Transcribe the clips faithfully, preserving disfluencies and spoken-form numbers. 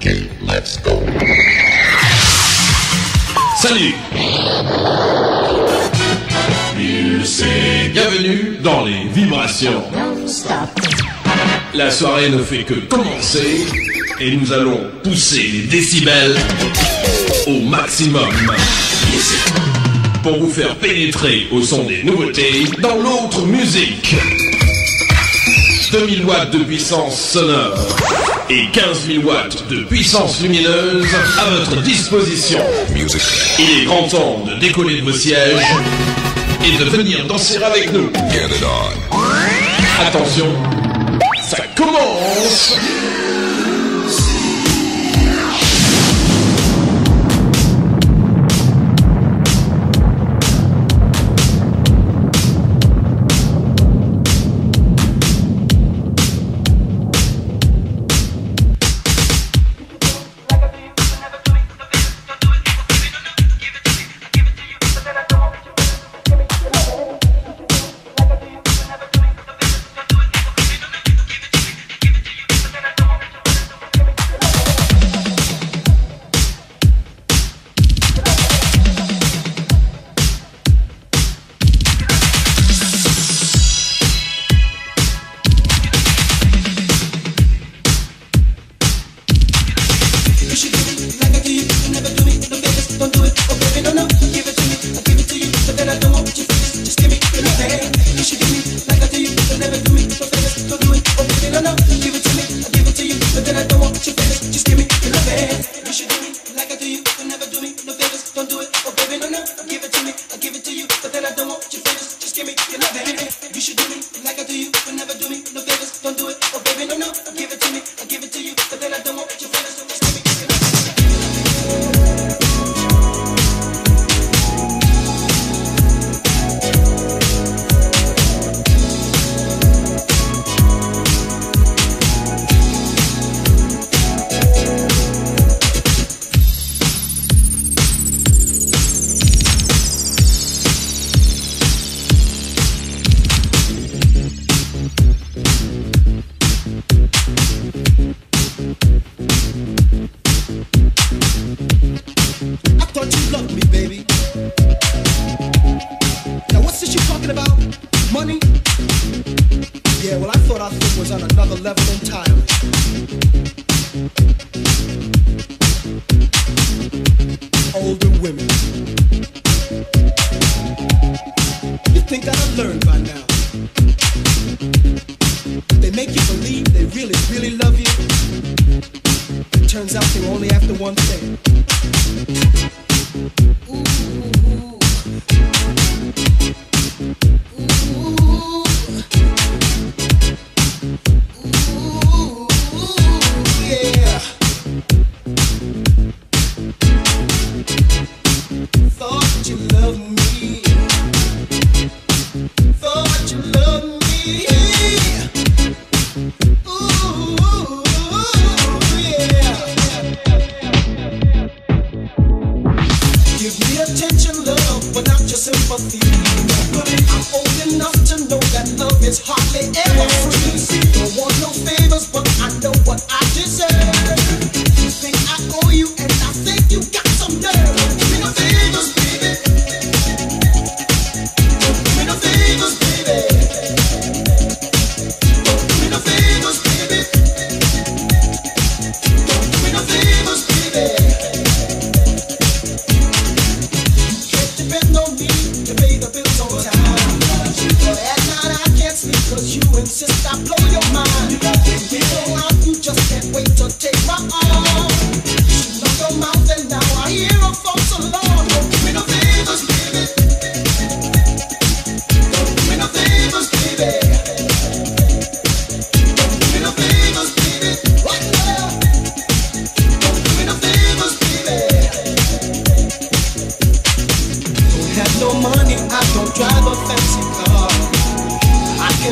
Okay, let's go. Salut! Bienvenue dans les vibrations. La soirée ne fait que commencer et nous allons pousser les décibels au maximum pour vous faire pénétrer au son des nouveautés dans l'autre musique. deux mille watts de puissance sonore et quinze mille watts de puissance lumineuse à votre disposition. Il est grand temps de décoller de vos sièges et de venir danser avec nous. Attention, ça commence!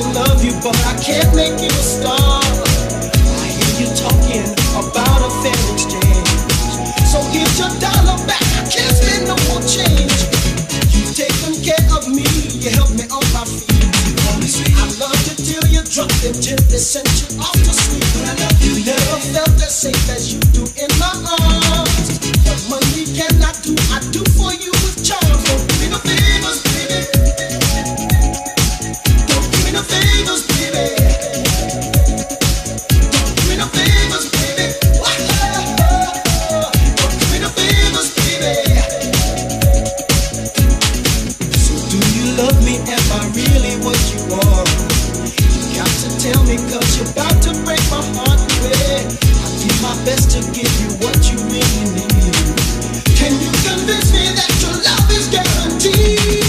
But I can't make you a star. I hear you talking about a fairy as you do in my arms. What money cannot do, I do for you with charms. Don't give me no favors, baby. Don't give me no favors, baby. Don't give me no favors, baby. Don't give me no favors, baby. So do you love me? Am I really what you are? You got to tell me, cause you're about to break my heart, baby. I do my best to give you what you really need. Can you convince me that your love is guaranteed?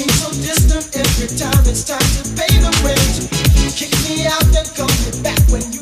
Every time it's time to pay the rent, you kick me out, then call me back when you